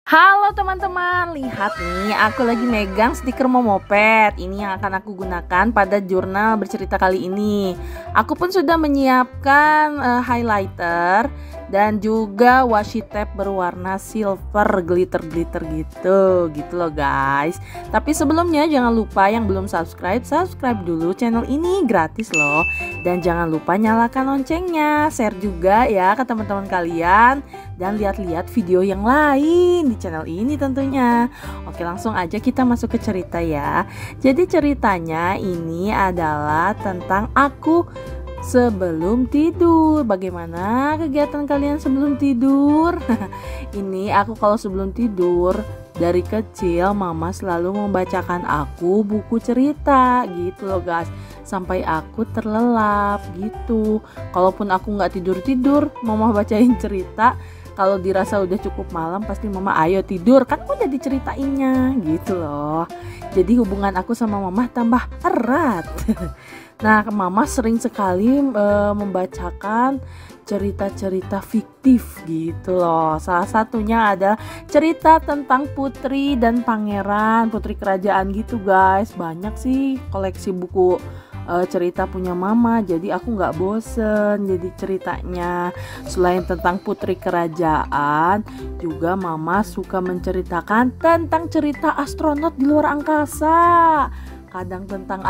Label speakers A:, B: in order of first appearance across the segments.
A: Halo teman-teman, lihat nih aku lagi megang stiker Momoped. Ini yang akan aku gunakan pada jurnal bercerita kali ini. Aku pun sudah menyiapkan highlighter dan juga washi tape berwarna silver glitter-glitter gitu loh guys. Tapi sebelumnya jangan lupa yang belum subscribe dulu, channel ini gratis loh. Dan jangan lupa nyalakan loncengnya, share juga ya ke teman-teman kalian. Dan lihat-lihat video yang lain di channel ini tentunya. Oke, langsung aja kita masuk ke cerita ya. Jadi ceritanya ini adalah tentang aku sebelum tidur. Bagaimana kegiatan kalian sebelum tidur? Ini aku kalau sebelum tidur, dari kecil mama selalu membacakan aku buku cerita gitu loh guys, sampai aku terlelap gitu. Kalaupun aku nggak tidur, mama bacain cerita. Kalau dirasa udah cukup malam, pasti mama ayo tidur, kan udah diceritainnya gitu loh. Jadi hubungan aku sama mama tambah erat. Nah, mama sering sekali membacakan cerita-cerita fiktif gitu loh. Salah satunya ada cerita tentang putri dan pangeran, putri kerajaan gitu guys. Banyak sih koleksi buku cerita punya mama, jadi aku nggak bosen. Jadi ceritanya selain tentang putri kerajaan, juga mama suka menceritakan tentang cerita astronot di luar angkasa, kadang tentang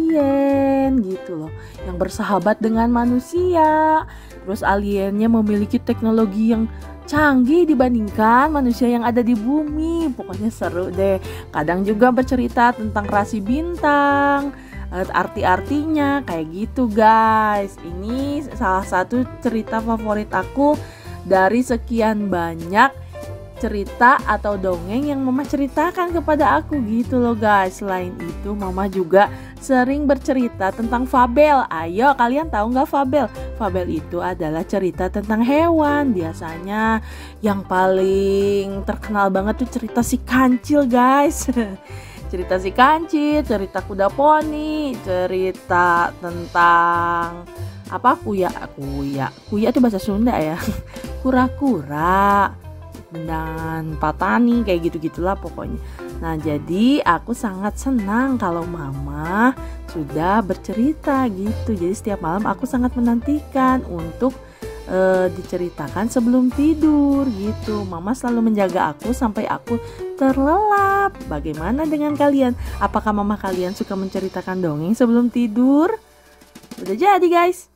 A: alien gitu loh, yang bersahabat dengan manusia. Terus aliennya memiliki teknologi yang canggih dibandingkan manusia yang ada di bumi. Pokoknya seru deh. Kadang juga bercerita tentang rasi bintang, arti-artinya kayak gitu guys. Ini salah satu cerita favorit aku dari sekian banyak cerita atau dongeng yang mama ceritakan kepada aku gitu loh guys. Selain itu mama juga sering bercerita tentang fabel. Ayo, kalian tahu nggak fabel? Fabel itu adalah cerita tentang hewan. Biasanya yang paling terkenal banget tuh cerita si kancil guys. Cerita si kancil, cerita kuda poni, cerita tentang apa, kuya itu bahasa Sunda ya. Kura-kura dan patani, kayak gitu-gitulah pokoknya. Nah, jadi aku sangat senang kalau mama sudah bercerita gitu. Jadi setiap malam aku sangat menantikan untuk diceritakan sebelum tidur gitu. Mama selalu menjaga aku sampai aku terlelap. Bagaimana dengan kalian? Apakah mama kalian suka menceritakan dongeng sebelum tidur? Udah jadi guys.